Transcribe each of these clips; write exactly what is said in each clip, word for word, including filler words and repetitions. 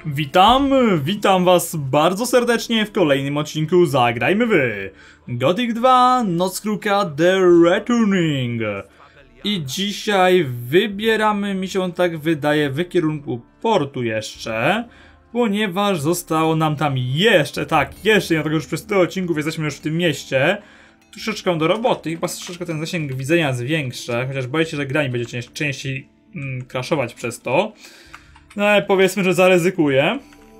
Witam, witam was bardzo serdecznie w kolejnym odcinku Zagrajmy w Gothic dwa Noc Kruka The Returning. I dzisiaj wybieramy, mi się tak wydaje, w kierunku portu jeszcze, ponieważ zostało nam tam jeszcze, tak, jeszcze, dlatego już przez tyle odcinków jesteśmy już w tym mieście. Troszeczkę do roboty, chyba troszeczkę ten zasięg widzenia zwiększę, chociaż boję się, że gra nie będzie częściej mm, crashować przez to. No ale powiedzmy, że zaryzykuję.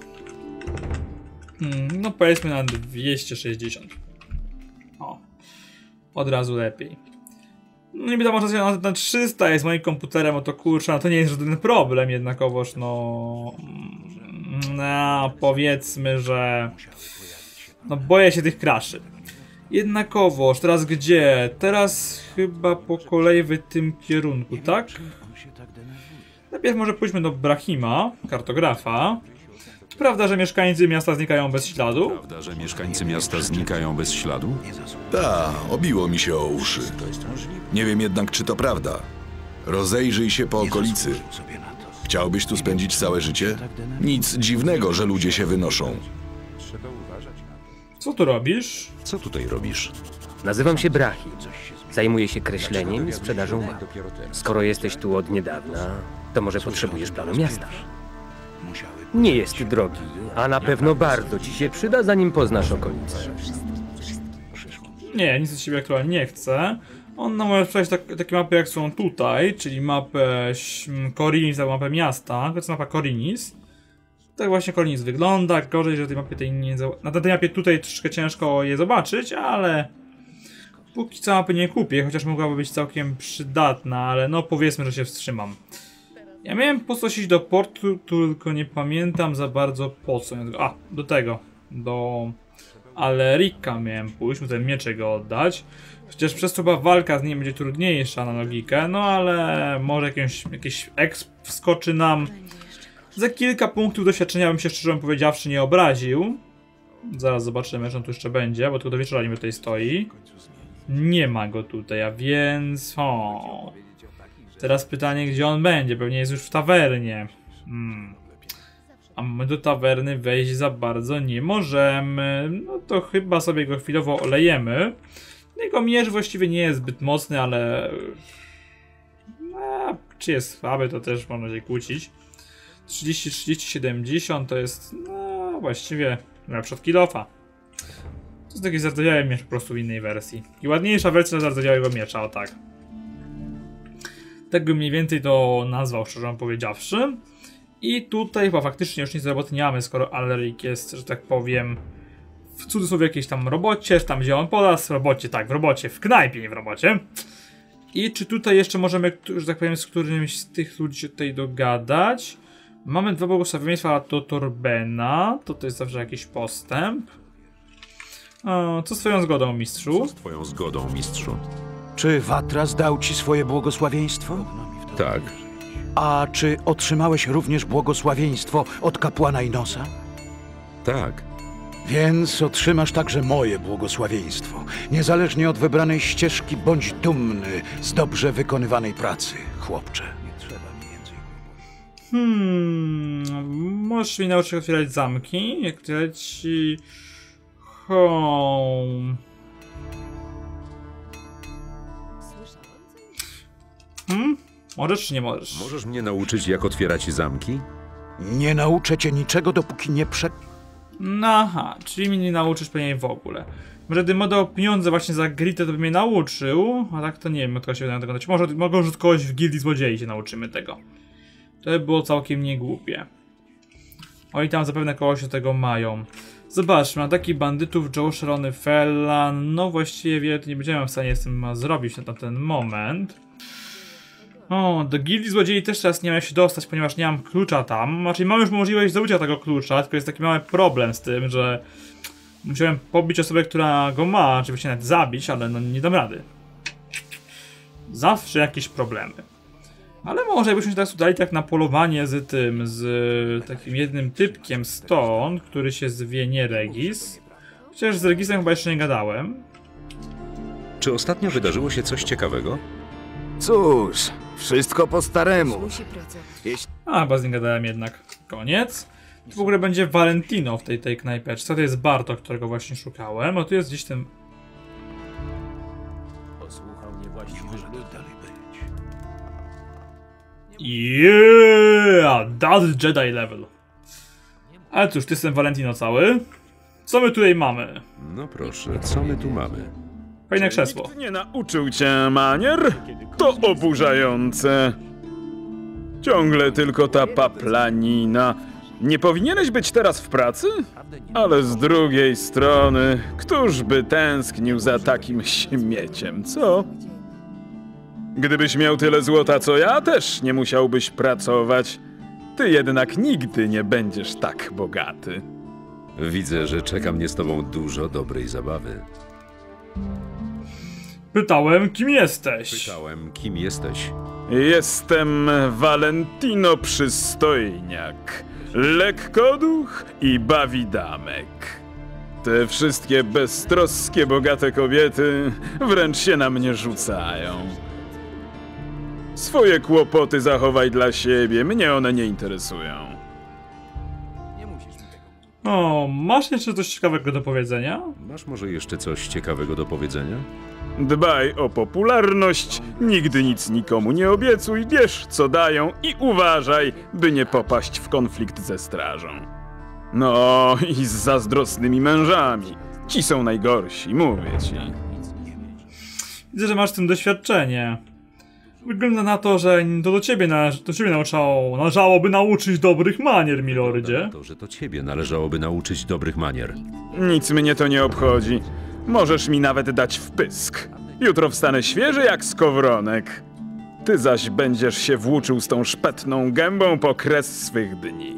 Hmm, no powiedzmy na dwieście sześćdziesiąt. O, od razu lepiej. No nie wiadomo, że na, na trzysta jest moim komputerem, o to kurczę, no to nie jest żaden problem jednakowoż, no... No, powiedzmy, że... No boję się tych crashy. Jednakowoż, teraz gdzie? Teraz chyba po kolei w tym kierunku, tak? Najpierw może pójdźmy do Brahima, kartografa. Prawda, że mieszkańcy miasta znikają bez śladu? Prawda, że mieszkańcy miasta znikają bez śladu? Ta, obiło mi się o uszy. Nie wiem jednak, czy to prawda. Rozejrzyj się po okolicy. Chciałbyś tu spędzić całe życie? Nic dziwnego, że ludzie się wynoszą. Co tu robisz? Co tutaj robisz? Nazywam się Brahim. Zajmuję się kreśleniem i sprzedażą map. Skoro jesteś tu od niedawna, to może potrzebujesz planu miasta. Nie jest drogi, a na pewno bardzo ci się przyda, zanim poznasz okolice. Nie, nic z siebie aktualnie nie chcę. On nam może sprzedać tak, takie mapy jak są tutaj, czyli mapę Korinis, albo mapę miasta. To jest mapa Korinis. Tak właśnie Korinis wygląda. Gorzej, że tej mapy tej nie... Na tej mapie tutaj troszeczkę ciężko je zobaczyć, ale... Póki co mapy nie kupię, chociaż mogłaby być całkiem przydatna, ale no powiedzmy, że się wstrzymam. Ja miałem po coś iść do portu, tylko nie pamiętam za bardzo po co. A, do tego. Do Alerika miałem pójść, mu ten mieczek go oddać. Chociaż przez to chyba walka z nim będzie trudniejsza na logikę, no ale może jakieś, jakiś exp wskoczy nam. Za kilka punktów doświadczenia bym się szczerze powiedziawszy nie obraził. Zaraz zobaczymy, że on tu jeszcze będzie, bo tylko do wieczora nim tutaj stoi. Nie ma go tutaj, a więc... O. Teraz pytanie, gdzie on będzie? Pewnie jest już w tawernie. Hmm. A my do tawerny wejść za bardzo nie możemy. No to chyba sobie go chwilowo olejemy. Jego miecz właściwie nie jest zbyt mocny, ale... No, czy jest słaby, to też można się kłócić. trzydzieści, trzydzieści, siedemdziesiąt to jest... No właściwie lepszy od kill-offa. To jest taki zardzewiały miecz po prostu w innej wersji. I ładniejsza wersja zardzewiałego miecza, o tak. Tak bym mniej więcej to nazwał, szczerze powiedziawszy. I tutaj chyba faktycznie już nic do roboty nie mamy, skoro Aleric jest, że tak powiem, w cudzysłowie jakiejś tam robocie, czy tam gdzie on podas, w robocie, tak, w robocie, w knajpie, nie w robocie. I czy tutaj jeszcze możemy, że tak powiem, z którymś z tych ludzi się tutaj dogadać? Mamy dwa błogosławieństwa do Torbena, to to jest zawsze jakiś postęp. O, co z twoją zgodą, mistrzu? Co z twoją zgodą, mistrzu? Czy Watras dał ci swoje błogosławieństwo? Tak. A czy otrzymałeś również błogosławieństwo od kapłana Inosa? Tak. Więc otrzymasz także moje błogosławieństwo. Niezależnie od wybranej ścieżki, bądź dumny z dobrze wykonywanej pracy, chłopcze. Hmm, możesz mi nauczyć otwierać zamki, jak tyle ci... Home... Hmm? Możesz czy nie możesz? Możesz mnie nauczyć, jak otwierać zamki? Nie nauczę cię niczego, dopóki nie prze... No aha, czyli mnie nie nauczysz pewnie w ogóle. Może gdybym oddał pieniądze właśnie za gritę, to by mnie nauczył, a tak to nie wiem, kto się będzie tego nauczyć. Może, może od kogoś w gildii złodziei się nauczymy tego. To by było całkiem niegłupie. Oni tam zapewne kogoś do tego mają. Zobaczmy, ataki bandytów, Joe, Sharony, Fellan. No właściwie wiele to nie będziemy w stanie z tym zrobić na ten moment. O, do gildii złodziei też teraz nie mam się dostać, ponieważ nie mam klucza tam. Znaczy mam już możliwość zdobycia tego klucza, tylko jest taki mały problem z tym, że musiałem pobić osobę, która go ma, oczywiście nawet zabić, ale no nie dam rady. Zawsze jakieś problemy. Ale może jakbyśmy się teraz udali tak na polowanie z tym, z takim jednym typkiem stąd, który się zwie nie Regis. Chociaż z Regisem chyba jeszcze nie gadałem. Czy ostatnio wydarzyło się coś ciekawego? Cóż, wszystko po staremu. A, chyba z nim gadałem jednak. Koniec. Tu w ogóle będzie Valentino w tej, tej knajpeczce. To jest Bartok, którego właśnie szukałem. A tu jest gdzieś ten... Yeah! That's Jedi level. Ale cóż, tu jest ten Valentino cały. Co my tutaj mamy? No proszę, co my tu mamy? Fajne krzesło. Nikt nie nauczył cię manier? To oburzające. Ciągle tylko ta paplanina. Nie powinieneś być teraz w pracy? Ale z drugiej strony, któż by tęsknił za takim śmieciem, co? Gdybyś miał tyle złota co ja, też nie musiałbyś pracować. Ty jednak nigdy nie będziesz tak bogaty. Widzę, że czeka mnie z tobą dużo dobrej zabawy. Pytałem, kim jesteś? Pytałem, kim jesteś? Jestem Valentino Przystojniak, lekkoduch i bawidamek. Te wszystkie beztroskie, bogate kobiety wręcz się na mnie rzucają. Swoje kłopoty zachowaj dla siebie, mnie one nie interesują. O, masz jeszcze coś ciekawego do powiedzenia? Masz może jeszcze coś ciekawego do powiedzenia? Dbaj o popularność, nigdy nic nikomu nie obiecuj, wiesz co dają i uważaj, by nie popaść w konflikt ze strażą. No i z zazdrosnymi mężami. Ci są najgorsi, mówię ci. Widzę, że masz w tym doświadczenie. Wygląda na to, że to do ciebie, należ do ciebie należało, należałoby nauczyć dobrych manier, milordzie. To, że to ciebie należałoby nauczyć dobrych manier. Nic mnie to nie obchodzi. Możesz mi nawet dać wpysk. Jutro wstanę świeży jak skowronek. Ty zaś będziesz się włóczył z tą szpetną gębą po kres swych dni.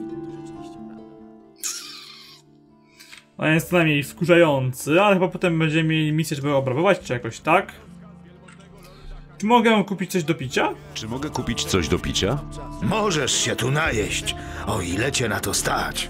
No jest to najmniej wkurzający, ale chyba potem będziemy mieli misję, żeby obrabować, czy jakoś tak. Czy mogę kupić coś do picia? Czy mogę kupić coś do picia? Możesz się tu najeść, o ile cię na to stać.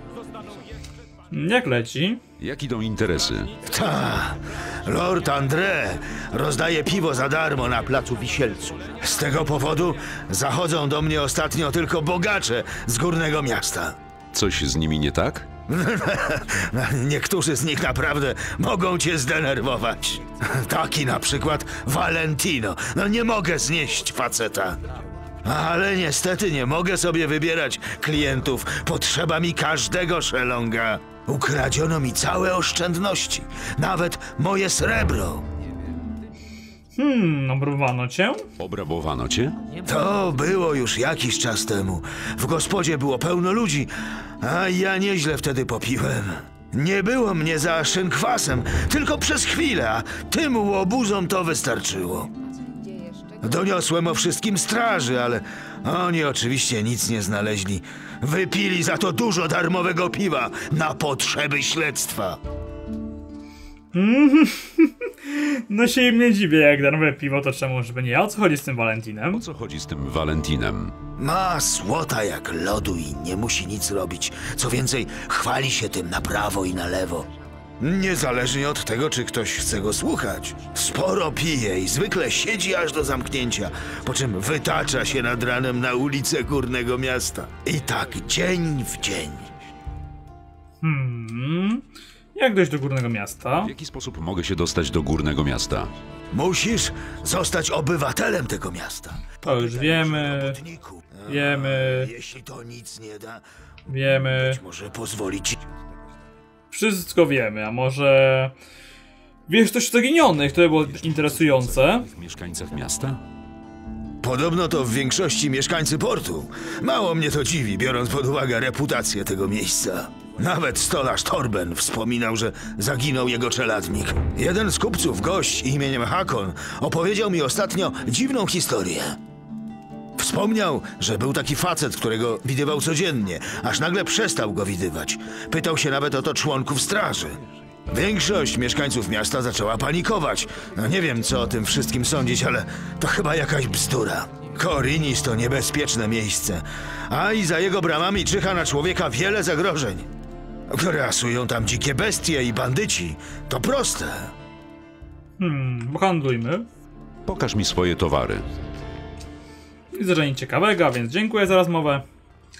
Jak leci? Jak idą interesy? Ta, Lord André rozdaje piwo za darmo na placu Wisielców. Z tego powodu zachodzą do mnie ostatnio tylko bogacze z górnego miasta. Coś z nimi nie tak? Niektórzy z nich naprawdę mogą cię zdenerwować. Taki na przykład Valentino. No nie mogę znieść faceta. Ale niestety nie mogę sobie wybierać klientów. Potrzeba mi każdego szelonga. Ukradziono mi całe oszczędności. Nawet moje srebro. Hmm, obrabowano cię? Obrabowano cię? To było już jakiś czas temu. W gospodzie było pełno ludzi, a ja nieźle wtedy popiłem. Nie było mnie za szynkwasem, tylko przez chwilę, a tym łobuzom to wystarczyło. Doniosłem o wszystkim straży, ale oni oczywiście nic nie znaleźli. Wypili za to dużo darmowego piwa na potrzeby śledztwa. No się im nie dziwię, jak darmowe piwo, to czemu, żeby nie ja? O co chodzi z tym Valentinem? O co chodzi z tym Valentinem? Ma słota jak lodu i nie musi nic robić. Co więcej, chwali się tym na prawo i na lewo. Niezależnie od tego, czy ktoś chce go słuchać. Sporo pije i zwykle siedzi aż do zamknięcia, po czym wytacza się nad ranem na ulicę górnego miasta. I tak dzień w dzień. Hmm... Jak dojść do górnego miasta? W jaki sposób mogę się dostać do górnego miasta? Musisz zostać obywatelem tego miasta. To już wiemy. Wiemy. Jeśli to nic nie da, Wiemy. być może pozwoli ci... Wszystko wiemy, a może... Wiesz coś o zaginionych, to by było interesujące. W mieszkańcach miasta? Podobno to w większości mieszkańcy portu. Mało mnie to dziwi, biorąc pod uwagę reputację tego miejsca. Nawet stolarz Torben wspominał, że zaginął jego czeladnik. Jeden z kupców, gość imieniem Hakon, opowiedział mi ostatnio dziwną historię. Wspomniał, że był taki facet, którego widywał codziennie, aż nagle przestał go widywać. Pytał się nawet o to członków straży. Większość mieszkańców miasta zaczęła panikować. No nie wiem, co o tym wszystkim sądzić, ale to chyba jakaś bzdura. Korinis to niebezpieczne miejsce, a i za jego bramami czyha na człowieka wiele zagrożeń. Grasują tam dzikie bestie i bandyci. To proste. Hmm, handlujmy. Pokaż mi swoje towary. Widzę, że nic ciekawego, a więc dziękuję za rozmowę.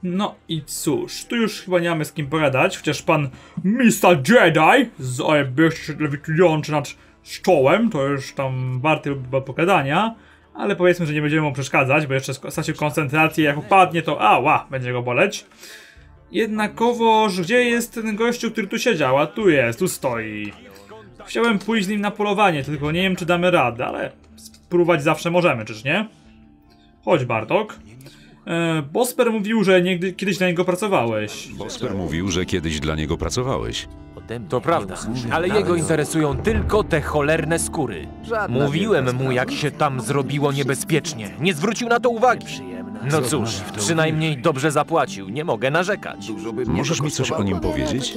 No i cóż, tu już chyba nie mamy z kim pogadać, chociaż pan mister Jedi z ojebiście lewitujący nad stołem, to już tam warty chyba pogadania, ale powiedzmy, że nie będziemy mu przeszkadzać, bo jeszcze stracił koncentrację, jak upadnie to ała, będzie go boleć. Jednakowoż, gdzie jest ten gościu, który tu siedział? A tu jest, tu stoi. Chciałem pójść z nim na polowanie, tylko nie wiem, czy damy radę, ale spróbować zawsze możemy, czyż nie? Chodź, Bartok. E, Bosper mówił, że niegdy, kiedyś dla niego pracowałeś. Bosper mówił, że kiedyś dla niego pracowałeś. To prawda, ale jego interesują tylko te cholerne skóry. Mówiłem mu, jak się tam zrobiło niebezpiecznie. Nie zwrócił na to uwagi. No cóż, przynajmniej dobrze zapłacił, nie mogę narzekać. Możesz mi coś o nim powiedzieć?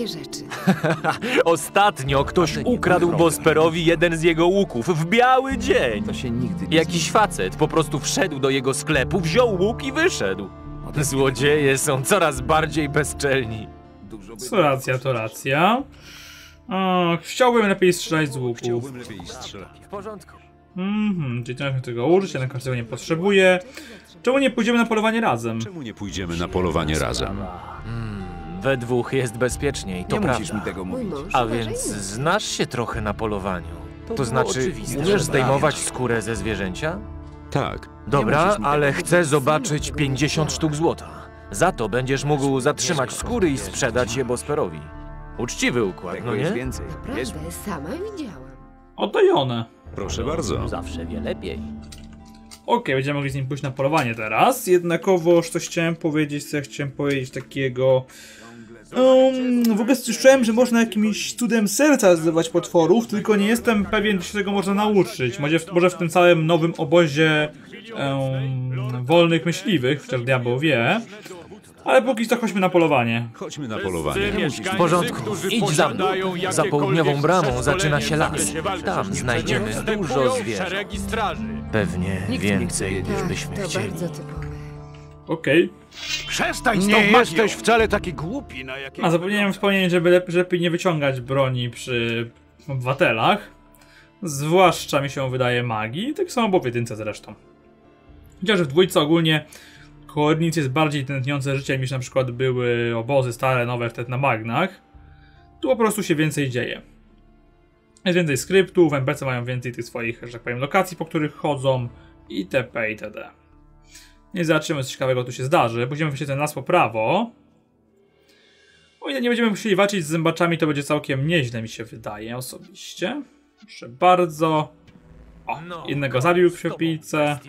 Ostatnio ktoś ukradł Bosperowi jeden z jego łuków w biały dzień. Jakiś facet po prostu wszedł do jego sklepu, wziął łuk i wyszedł. Złodzieje są coraz bardziej bezczelni. Co racja, to racja. O, chciałbym lepiej strzelać z łuków. W porządku. Mhm, czyli trzeba tego użyć, ale każdego nie potrzebuje. Czemu nie pójdziemy na polowanie razem? Czemu nie pójdziemy na polowanie razem? We dwóch jest bezpieczniej, to prawda. A więc znasz się trochę na polowaniu. To znaczy, umiesz zdejmować skórę ze zwierzęcia? Tak. Dobra, ale chcę zobaczyć pięćdziesiąt sztuk złota. Za to będziesz mógł zatrzymać skóry i sprzedać je Bosperowi. Uczciwy układ, no nie? Prawdę, sama widziałam. Oto i one. Proszę bardzo. Zawsze wie lepiej. Okej, będziemy mogli z nim pójść na polowanie teraz. Jednakowoż coś chciałem powiedzieć, co ja chciałem powiedzieć takiego... Um, w ogóle słyszałem, że można jakimś cudem serca zdobywać potworów, tylko nie jestem pewien, czy się tego można nauczyć. Może w, może w tym całym nowym obozie um, wolnych myśliwych, chociaż diabeł wie. Ale póki co chodźmy na polowanie. Chodźmy na polowanie. W porządku, idź za mną. Za południową bramą zaczyna się las. Tam znajdziemy dużo zwierząt. Pewnie więcej niż byśmy To chcieli. bardzo typowe. Okej. Przestań z tą Nie jesteś wcale taki głupi, na jakie... A zapomniałem wspomnieć, żeby lepiej, lepiej nie wyciągać broni przy obywatelach. Zwłaszcza mi się wydaje magii, tak samo było w jedynce zresztą. Chociaż w dwójce ogólnie koło nic jest bardziej tętniące życiem niż na przykład były obozy stare, nowe wtedy na bagnach. Tu po prostu się więcej dzieje. Jest więcej skryptów, N P C mają więcej tych swoich, że tak powiem, lokacji, po których chodzą itp. itd. Nie zobaczymy, co ciekawego tu się zdarzy. Będziemy wyjść ten las po prawo. O ile nie będziemy musieli walczyć z zębaczami, to będzie całkiem nieźle, mi się wydaje osobiście. Proszę bardzo. O, jednego zabił w świetlice.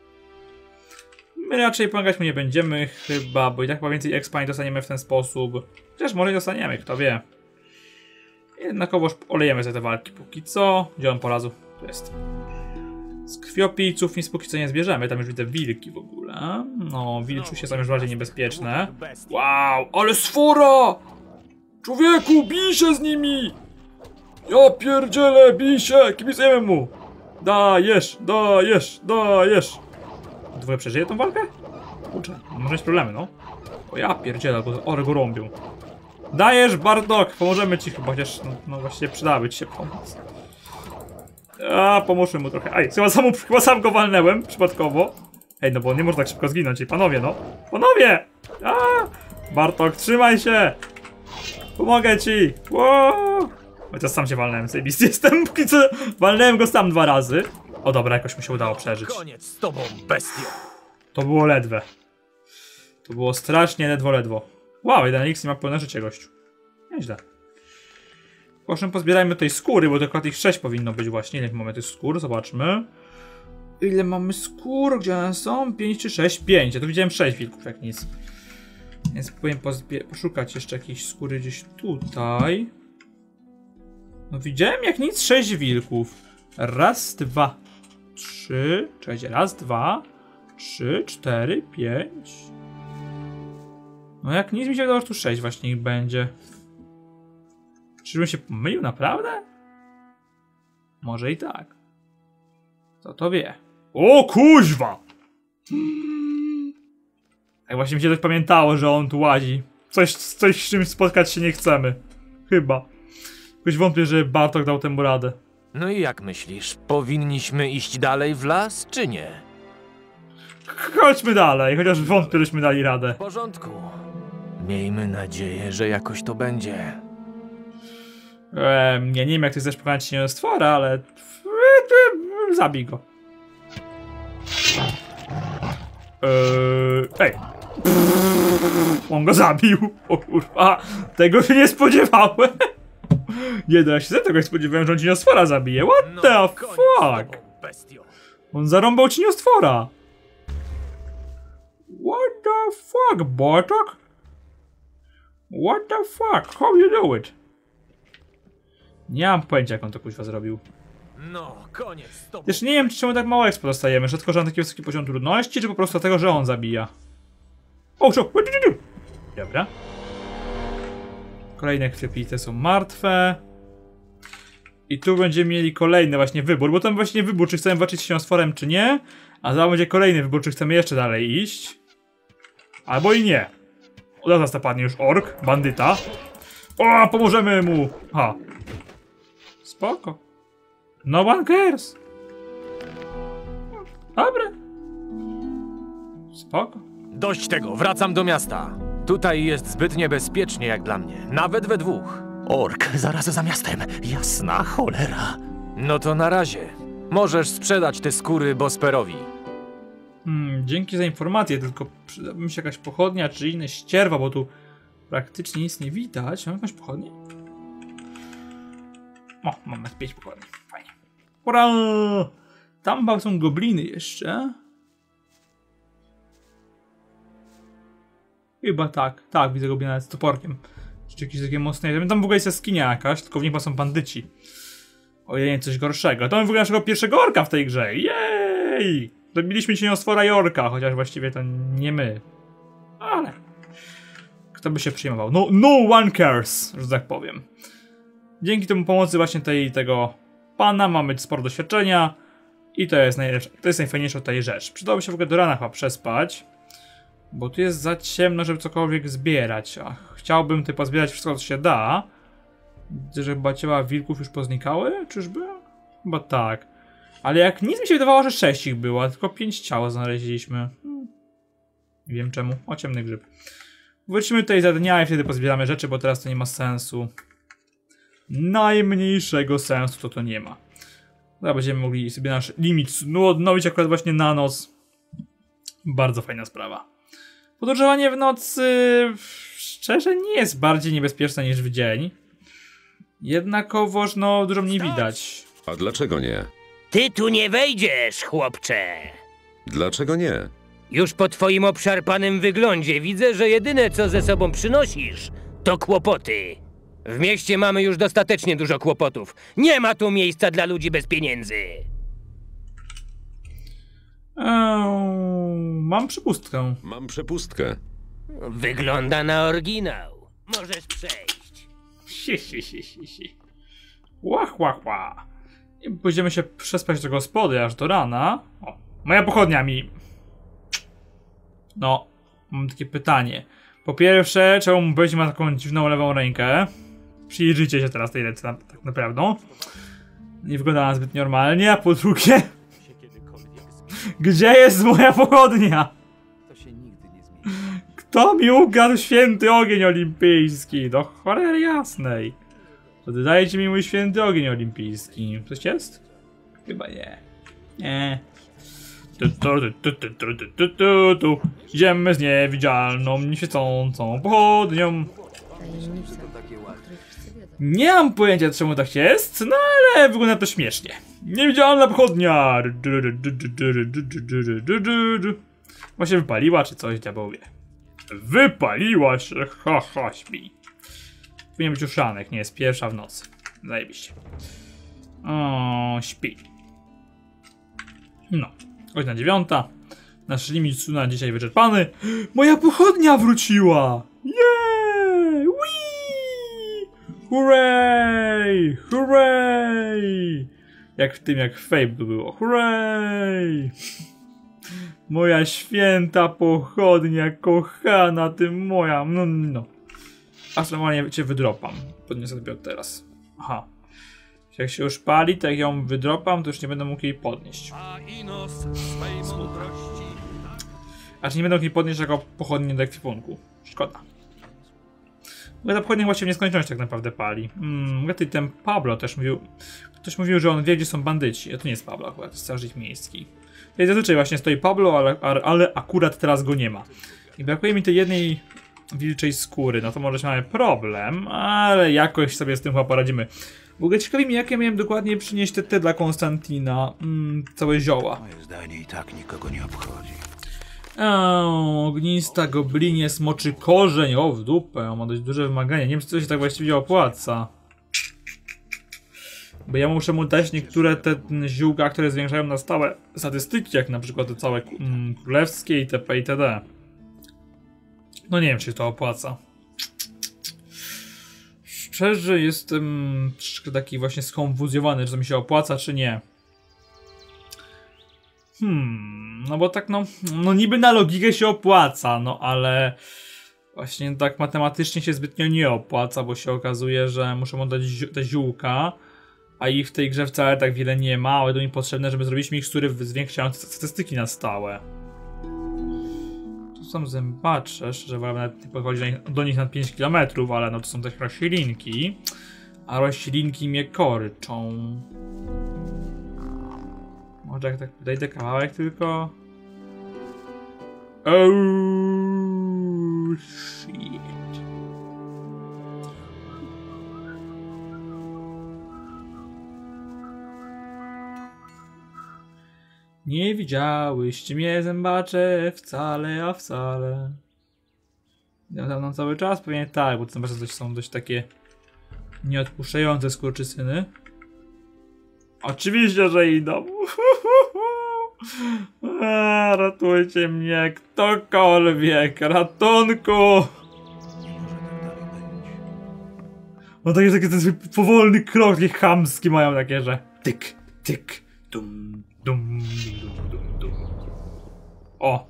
My raczej pomagać mu nie będziemy chyba, bo i tak chyba więcej expa nie dostaniemy w ten sposób. Chociaż może nie dostaniemy, kto wie. Jednakowoż olejemy za te walki póki co. Gdzie on porazu? Tu jest. Z krwiopijców nic póki co nie zbierzemy, tam już widzę wilki w ogóle. No, wilczusie są już bardziej niebezpieczne. Wow, ale sfora! Człowieku, bij się z nimi! Ja pierdzielę, bij się, kibicujemy mu! Dajesz, dajesz, dajesz! Dwoje przeżyje tą walkę? Kurczę, może mieć problemy, no. O ja pierdzielę, bo ory go rąbią. Dajesz, Bartok, pomożemy ci chyba, chociaż no, no właściwie przydałaby ci się pomoc. A, pomóżmy mu trochę. Aj, chyba sam, chyba sam go walnęłem, przypadkowo. Ej, no bo nie można tak szybko zginąć, ej, panowie, no. Panowie! A, Bartok, trzymaj się! Pomogę ci! Wow! Chociaż sam się walnąłem, zajebisty jestem, póki co walnąłem go sam dwa razy. O dobra, jakoś mu się udało przeżyć. Koniec z tobą, bestio! To było ledwe. To było strasznie ledwo, ledwo. Wow, jeden X ma pełne życie, gościu. Nieźle. Proszę, pozbierajmy tej skóry, bo tylko tych sześć powinno być właśnie. Ile mamy tych skór? Zobaczmy. Ile mamy skór? Gdzie one są? pięć czy sześć? pięć. Ja tu widziałem sześć wilków, jak nic. Więc powinien poszukać jeszcze jakiejś skóry gdzieś tutaj. No widziałem jak nic sześć wilków. Raz, dwa, trzy. Czekajcie, raz, dwa, trzy, cztery, pięć. No jak nic mi się wydało, że tu sześć właśnie ich będzie. Czyżbym się pomylił, naprawdę? Może i tak. Kto to wie? O kuźwa! Tak właśnie mi się tak pamiętało, że on tu łazi. Coś, coś z czymś spotkać się nie chcemy. Chyba. Jakoś wątpię, że Bartok dał temu radę. No i jak myślisz, powinniśmy iść dalej w las, czy nie? chodźmy dalej, chociaż wątpię, żeśmy dali radę. W porządku. Miejmy nadzieję, że jakoś to będzie. Ehm, ja nie wiem, jak ty chcesz pokonać cieniostwora, ale... Zabij go. Eee, ej. On go zabił. O kurwa. Tego się nie spodziewałem. Nie da się tego nie spodziewałem, że on cieniostwora zabije. What the fuck? On zarąbał cieniostwora. What the fuck, Bartok? What the fuck? How you do it? Nie mam pojęcia, jak on to kuźwa zrobił. No, koniec. Też nie wiem, czemu tak mało expo dostajemy, że tylko, że mam taki wysoki poziom trudności, czy po prostu dlatego, że on zabija. O, co? Dobra. Kolejne krwiopite są martwe. I tu będziemy mieli kolejny właśnie wybór, bo tam właśnie wybór, czy chcemy walczyć z cieniostworem, czy nie. A za będzie kolejny wybór, czy chcemy jeszcze dalej iść. Albo i nie. Od nas napadnie już ork, bandyta. O, pomożemy mu! Ha. Spoko. No one cares. Dobra. Spoko. Dość tego, wracam do miasta. Tutaj jest zbyt niebezpiecznie jak dla mnie, nawet we dwóch. Ork, zaraz za miastem. Jasna cholera. No to na razie. Możesz sprzedać te skóry Bosperowi. Hmm, dzięki za informację, tylko przydałaby mi się jakaś pochodnia czy inne ścierwa, bo tu praktycznie nic nie widać. Mam jakąś pochodnię? O, mamy pięć pochodni. Fajnie. Ura! Tam chyba są gobliny jeszcze. Chyba tak. Tak, widzę goblina z toporkiem. Czy jakieś takie mocne... Tam w ogóle jest jaskinia jakaś, tylko w nich są bandyci. O ile nie coś gorszego. To mamy w ogóle naszego pierwszego orka w tej grze. Jej! Zabiliśmy cieniostwora i orka, chociaż właściwie to nie my. Ale... Kto by się przejmował? No, no one cares, że tak powiem. Dzięki temu pomocy właśnie tej, tego pana mamy sporo doświadczenia. I to jest najlepsze, to jest najfajniejsza tutaj rzecz. Przydałoby się w ogóle do rana chyba przespać. Bo tu jest za ciemno, żeby cokolwiek zbierać. Ach, chciałbym tutaj pozbierać wszystko, co się da. Widzę, że chyba ciała wilków już poznikały, czyżby? Chyba tak. Ale jak nic mi się wydawało, że sześć ich było, a tylko pięć ciał znaleźliśmy. Hmm. Nie wiem czemu. O, ciemny grzyb. Wrócimy tutaj za dnia i wtedy pozbieramy rzeczy, bo teraz to nie ma sensu. Najmniejszego sensu to to nie ma. Teraz będziemy mogli sobie nasz limit snu odnowić akurat właśnie na noc. Bardzo fajna sprawa. Podróżowanie w nocy szczerze nie jest bardziej niebezpieczne niż w dzień. Jednakowoż no dużo mniej widać. A dlaczego nie? Ty tu nie wejdziesz, chłopcze. Dlaczego nie? Już po twoim obszarpanym wyglądzie widzę, że jedyne co ze sobą przynosisz to kłopoty. W mieście mamy już dostatecznie dużo kłopotów. Nie ma tu miejsca dla ludzi bez pieniędzy. Eee, mam przepustkę. Mam przepustkę. Wygląda na oryginał. Możesz przejść. Si, si, si, si, si. Łach, łach, łach. I pójdziemy się przespać do gospody aż do rana. O, moja pochodnia mi... No, mam takie pytanie. Po pierwsze, czemu będzie ma taką dziwną lewą rękę? Przyjrzyjcie się teraz tej ręce, na, tak naprawdę. Nie wygląda na zbyt normalnie, a po drugie... Gdzie jest moja pochodnia? Kto mi ukradł święty ogień olimpijski? Do cholery jasnej. To dajcie mi mój święty ogień olimpijski. Coś jest? Chyba nie. Nie. Tu, tu, tu, tu, tu, tu, tu, tu, tu. Idziemy z niewidzialną, nieświecącą pochodnią. Nie mam pojęcia czemu tak jest, no ale wygląda to śmiesznie. Niewidzialna pochodnia. Właśnie wypaliła czy coś, diabeł wie. Wypaliła się, ha ha, śpi. Powinien być już ranek, nie jest pierwsza w nocy. Zajebiście. O, śpi. No, godzina dziewiąta. Nasz limit snu na dzisiaj wyczerpany. Moja pochodnia wróciła! Jeee! Wii! Hurray! Hurray! Jak w tym, jak w Fable było. Hurray! Moja święta pochodnia, kochana, ty moja. No, no. Aż normalnie cię wydropam. Podniosę sobie od teraz. Aha. Jak się już pali, to jak ją wydropam, to już nie będę mógł jej podnieść. Aż nie będę mógł podnieść jako pochodnie do ekwipunku. Szkoda. Bo ta pochodnia właściwie w nieskończoność tak naprawdę pali. Hmm, tutaj ten Pablo też mówił... Ktoś mówił, że on wie, gdzie są bandyci. A to nie jest Pablo akurat, to jest strażnik miejski. Tutaj zazwyczaj właśnie stoi Pablo, ale, ale akurat teraz go nie ma. I brakuje mi tej jednej wilczej skóry. No to może mamy problem, ale jakoś sobie z tym chyba poradzimy. W ogóle ciekawi mnie, jakie miałem dokładnie przynieść te, te dla Konstantina. Mm, całe zioła. Moje zdanie i tak nikogo nie obchodzi. O, ognista goblinie, smoczy korzeń. O, w dupę, on ma dość duże wymagania. Nie wiem, czy to się tak właściwie opłaca. Bo ja muszę mu dać niektóre te ziółka, które zwiększają na stałe statystyki, jak na przykład te całe mm, królewskie itp. itd. No nie wiem, czy się to opłaca. Szczerze jestem troszkę taki właśnie skonfuzjowany, czy to mi się opłaca, czy nie. Hmm, no bo tak no, no niby na logikę się opłaca, no ale właśnie tak matematycznie się zbytnio nie opłaca, bo się okazuje, że muszę oddać te ziółka, a ich w tej grze wcale tak wiele nie ma, ale to mi potrzebne, żeby zrobić mikstury zwiększające statystyki na stałe. Tu są zębacze, szczerze mówiąc nawet nie podchodzi do nich na pięć kilometrów, ale no to są też roślinki, a roślinki mnie korczą. Może jak tak podejdę kawałek tylko... Oh shit. Nie widziałyście mnie, zębacze, wcale, a wcale. Idę tam na cały czas? Pewnie tak, bo te zębacze coś są dość takie nieodpuszczające skurczysyny. Oczywiście, że idą. A, ratujcie mnie, ktokolwiek, ratunku! No takie, takie ten swój powolny krok, takie chamski mają takie, że tyk, tyk, dum, dum, dum, dum, dum. O!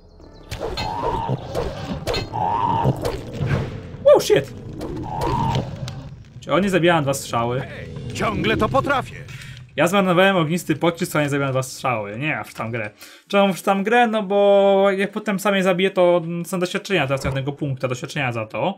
Oh shit! Czy oni zabijają dwa strzały? Ciągle to potrafię. Ja zmarnowałem ognisty pocisk, a nie zabiłem dwa strzały. Nie, w tam grę. Czemu w tam grę? No bo jak potem sam je zabiję, to są doświadczenia teraz jednego punkta doświadczenia za to.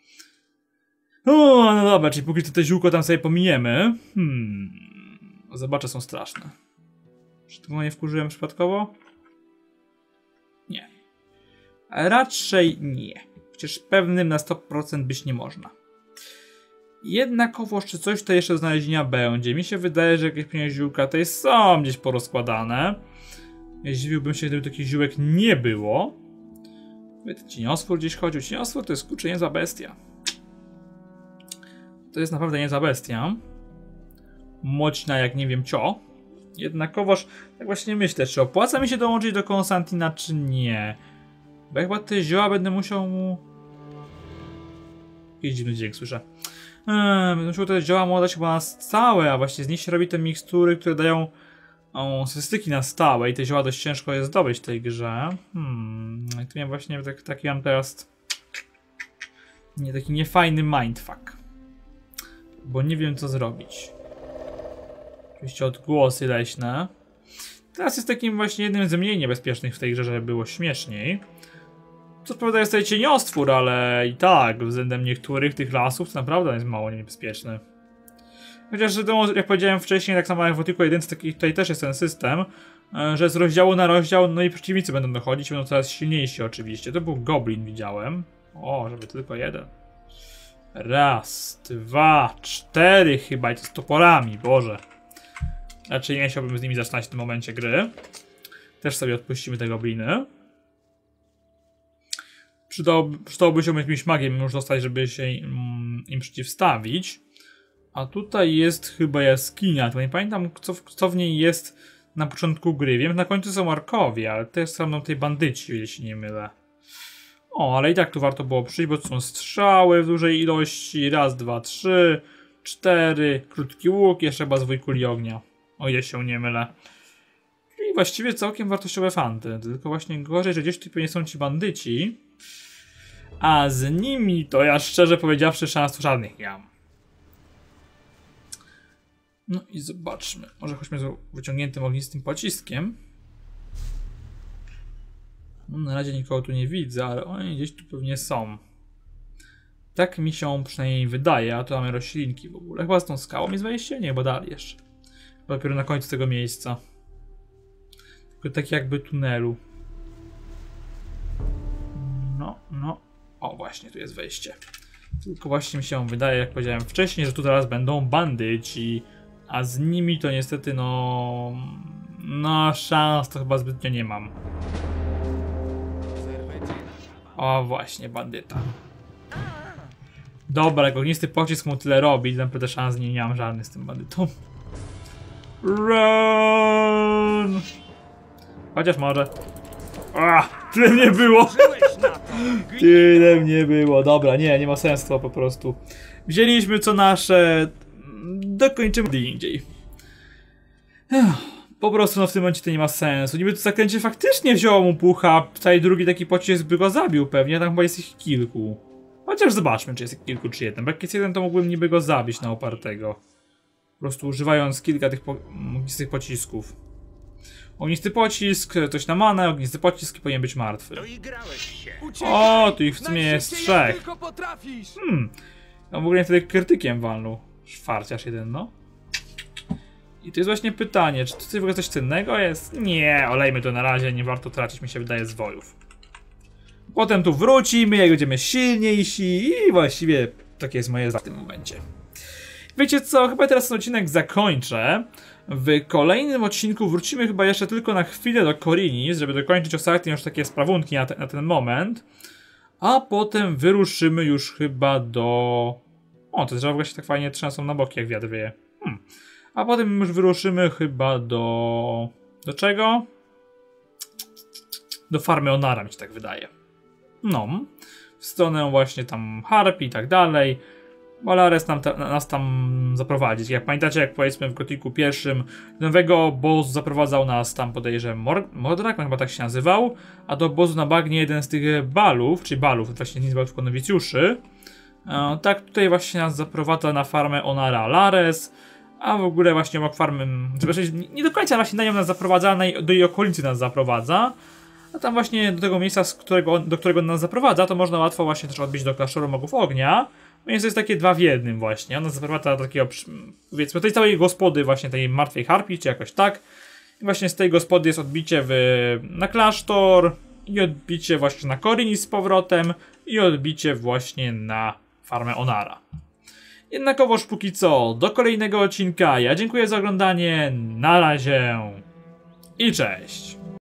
O, no dobra, czyli póki to te ziółko tam sobie pominiemy. Hmm. Zobaczę, są straszne. Czy to nie wkurzyłem przypadkowo? Nie. Raczej nie. Przecież pewnym na sto procent być nie można. Jednakowoż, czy coś to jeszcze do znalezienia będzie. Mi się wydaje, że jakieś pieniądze ziółka tutaj są gdzieś porozkładane. Ja zdziwiłbym się, gdyby takich ziółek nie było. Cienioswór gdzieś chodził. Cienioswór to jest kurczę niezła bestia. To jest naprawdę niezła bestia. Mocna jak nie wiem co. Jednakowoż, tak właśnie myślę, czy opłaca mi się dołączyć do Konstantina, czy nie. Bo ja chyba te zioła będę musiał mu... Jakiś dziwny dźwięk słyszę. Eee, będę musiał te zioła mu dać chyba na stałe, a właśnie z nich się robi te mikstury, które dają o, statystyki na stałe i te zioła dość ciężko jest zdobyć w tej grze. Hmm, i tu miałem właśnie tak, taki mam teraz nie, taki niefajny mindfuck. Bo nie wiem co zrobić. Oczywiście odgłosy leśne. Teraz jest takim właśnie jednym z mniej niebezpiecznych w tej grze, żeby było śmieszniej. Co prawda jest tutaj cieniostwór, ale i tak względem niektórych tych lasów to naprawdę jest mało niebezpieczny. Chociaż jak powiedziałem wcześniej, tak samo jak w Wotiku jeden, tutaj też jest ten system, że z rozdziału na rozdział, no i przeciwnicy będą dochodzić, będą coraz silniejsi oczywiście. To był goblin, widziałem. O, żeby tylko jeden. Raz, dwa, cztery chyba i to z toporami, Boże. Raczej nie chciałbym z nimi zaczynać w tym momencie gry. Też sobie odpuścimy te gobliny. Przydałoby, przydałoby się jakimś magiem już dostać, żeby się im, im przeciwstawić. A tutaj jest chyba jaskinia. To nie pamiętam, co, co w niej jest na początku gry. Wiem, na końcu są orkowie, ale też są tutaj bandyci, jeśli nie mylę. O, ale i tak tu warto było przyjść, bo to są strzały w dużej ilości. Raz, dwa, trzy, cztery. Krótki łuk, jeszcze chyba zwój kuli ognia. O ile się nie mylę. Czyli właściwie całkiem wartościowe fanty. Tylko właśnie gorzej, że gdzieś tu pewnie są ci bandyci. A z nimi to ja szczerze powiedziawszy szans żadnych nie mam. No i zobaczmy. Może chodźmy z wyciągniętym ognistym pociskiem. No, na razie nikogo tu nie widzę, ale oni gdzieś tu pewnie są. Tak mi się przynajmniej wydaje, a tu mamy roślinki w ogóle. Chyba z tą skałą jest wejście? Nie, bo dalej jeszcze. Chyba dopiero na końcu tego miejsca. Tylko tak jakby tunelu. No, no. O, właśnie, tu jest wejście. Tylko właśnie mi się wydaje, jak powiedziałem wcześniej, że tu teraz będą bandyci. A z nimi to niestety, no... No, szans to chyba zbytnio nie mam. O, właśnie, bandyta. Dobra, jak ognisty pocisk mu tyle robi, naprawdę szans nie, nie mam żadnych z tym bandytą. Run! Chociaż może. Ah, tyle nie było! Tyle nie było. Dobra, nie, nie ma sensu to po prostu. Wzięliśmy co nasze. Dokończymy gdzie indziej. Po prostu no w tym momencie to nie ma sensu. Niby to zaklęcie faktycznie wzięło mu pucha. Cały drugi taki pocisk by go zabił pewnie, tam chyba jest ich kilku. Chociaż zobaczmy, czy jest ich kilku, czy jeden. Bo jak jest jeden, to mógłbym niby go zabić na opartego. Po prostu używając kilka tych, po tych pocisków. Ognisty pocisk, ktoś na manę, ognisty pocisk i powinien być martwy. O, tu ich w sumie jest trzech. Hmm. On w ogóle wtedy krytykiem walnął. Szwarciarz jeden, no. I to jest właśnie pytanie, czy tutaj w ogóle coś cennego jest? Nie, olejmy to na razie, nie warto tracić, mi się wydaje, zwojów. Potem tu wrócimy, jak będziemy silniejsi i właściwie takie jest moje zdanie w tym momencie. Wiecie co, chyba teraz ten odcinek zakończę. W kolejnym odcinku wrócimy chyba jeszcze tylko na chwilę do Korinis, żeby dokończyć ostatnie już takie sprawunki na, te, na ten moment. A potem wyruszymy już chyba do... O, te drzewa się tak fajnie trzęsą na boki, jak wiatr wieje. Hmm. A potem już wyruszymy chyba do... Do czego? Do farmy Onara, mi się tak wydaje. No. W stronę właśnie tam Harpii i tak dalej. Valares nam ta, nas tam zaprowadzić. Jak pamiętacie, jak powiedzmy w Gothicu pierwszym nowego obozu zaprowadzał nas tam, podejrzewam, Mordrak, chyba tak się nazywał, a do obozu na bagnie jeden z tych balów, czyli balów, właśnie nie z balów, tylko nowicjuszy. E, tak tutaj właśnie nas zaprowadza na farmę Onara Lares, a w ogóle właśnie obok farmy, nie do końca właśnie na nią nas zaprowadza, do jej okolicy nas zaprowadza. A tam właśnie do tego miejsca, z którego, do którego nas zaprowadza, to można łatwo właśnie też odbić do klasztoru Magów Ognia. Więc to jest takie dwa w jednym właśnie. Ona zaprowadza do takiego, powiedzmy, tej całej gospody właśnie tej martwej harpii, czy jakoś tak. I właśnie z tej gospody jest odbicie w, na klasztor i odbicie właśnie na Korinis z powrotem i odbicie właśnie na farmę Onara. Jednakowoż póki co, do kolejnego odcinka. Ja dziękuję za oglądanie, na razie i cześć!